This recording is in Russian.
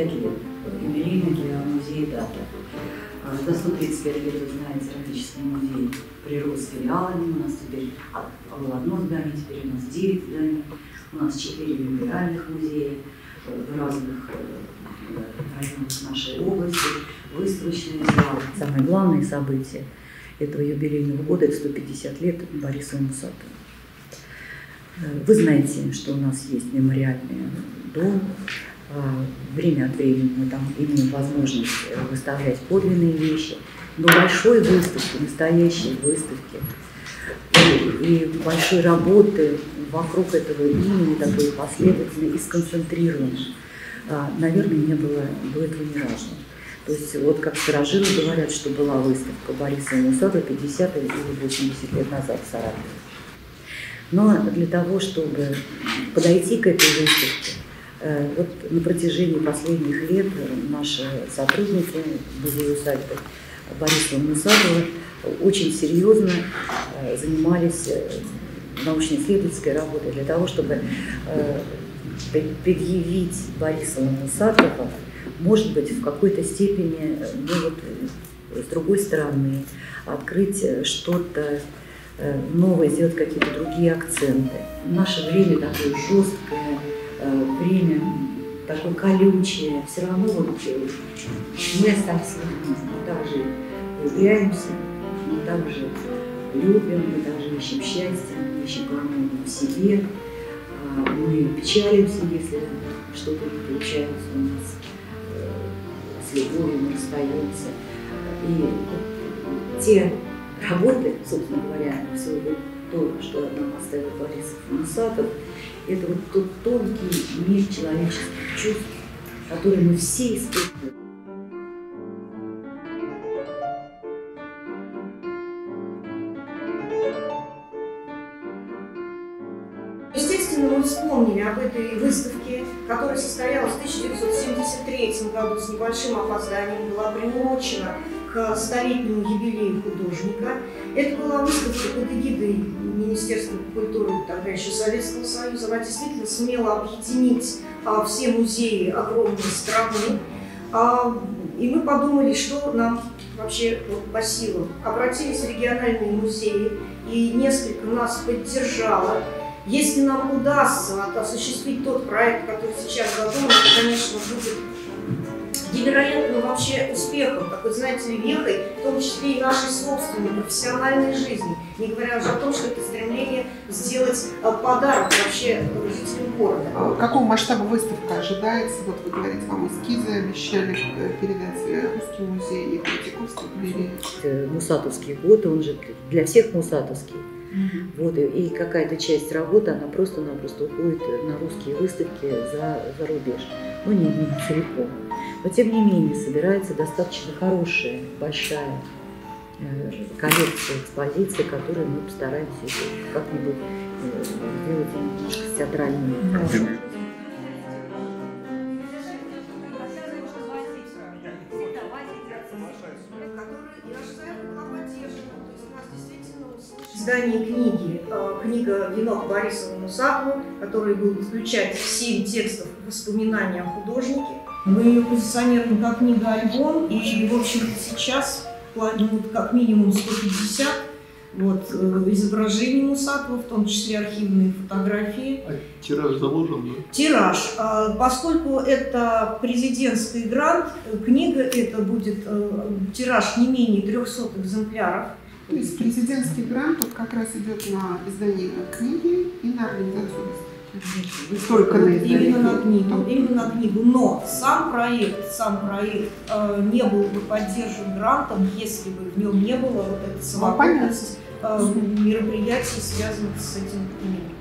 лет. Юбилейная для музея дата. За 135 лет, вы знаете, Эротический музей прирос с филиалами. У нас теперь было одно здание, теперь у нас 9 зданий. У нас 4 мемориальных музея в разных районах нашей области, выставочные залы. Самое главное событие этого юбилейного года – это 150 лет Борису Мусатову. Вы знаете, что у нас есть мемориальный дом. Время от времени мы там имеем возможность выставлять подлинные вещи, но большой выставки, настоящей выставки и большой работы вокруг этого имени, такой последовательной и сконцентрированной, наверное, не было до этого ни разу. То есть, вот как старожилы говорят, что была выставка Бориса Мусатова 50 или 80 лет назад в Саратове. Но для того, чтобы подойти к этой выставке, вот на протяжении последних лет наши сотрудники музея-усадьбы Бориса Мусатова очень серьезно занимались научно-исследовательской работой для того, чтобы предъявить Бориса Мусатова, может быть, в какой-то степени, ну вот, с другой стороны, открыть что-то новое, сделать какие-то другие акценты. В наше время такое жесткое, время такое колючее, все равно вот мы остались людьми, мы также влюбляемся, мы также любим, мы также ищем счастье, мы ищем гармонию в себе, мы печалимся, если что-то не получается у нас, с любовью мы расстаемся. И те работы, собственно говоря, все то, что нам оставил Борис Мусатов, это вот тот тонкий мир человеческих чувств, который мы все испытываем. Естественно, мы вспомнили об этой выставке, которая состоялась в 1973 году с небольшим опозданием, была приурочена к столетнему юбилею художника. Это была выставка под эгидой Министерства культуры, тогда еще Советского Союза. Она действительно смела объединить все музеи огромной страны. И мы подумали, что нам вообще по силам. Обратились в региональные музеи, и несколько нас поддержало. Если нам удастся осуществить тот проект, который сейчас задуман, то, конечно, будет невероятным вообще успехом, такой, знаете ли, вехой, в том числе и нашей собственной профессиональной жизни, не говоря уже о том, что это стремление сделать подарок вообще жителям города. Какого масштаба выставка ожидается? Вот вы говорите, вам эскизы обещали передать Русский музей и Третьяковской галереи. Мусатовский год, он же для всех мусатовский. Вот, и какая-то часть работы, она просто-напросто уходит на русские выставки за рубеж. Ну, не целиком. Но, тем не менее, собирается достаточно хорошая, большая коллекция экспозиций, которые мы постараемся как-нибудь сделать немножко театральными. Издание книги, книга «Венок» Бориса Мусатова, который будет включать 7 текстов воспоминаний о художнике. Мы ее позиционируем как книга-альбом, и, в общем, сейчас как минимум 150 изображений Мусатова, в том числе архивные фотографии. А тираж заложен, да? Тираж. Поскольку это президентский грант, книга это будет тираж не менее 300 экземпляров. То есть президентский грант вот как раз идет на издание книги и на организацию выставки. Только на издание. Именно на книгу. Но сам проект не был бы поддержан грантом, если бы в нем не было вот этой совокупности мероприятий, связанных с этим именем.